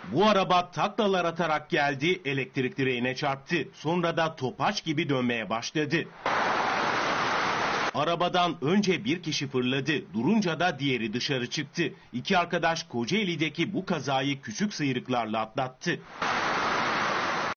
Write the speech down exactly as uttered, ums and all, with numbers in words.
Bu araba taklalar atarak geldi, elektrik direğine çarptı. Sonra da topaç gibi dönmeye başladı. Arabadan önce bir kişi fırladı, durunca da diğeri dışarı çıktı. İki arkadaş Kocaeli'deki bu kazayı küçük sıyrıklarla atlattı.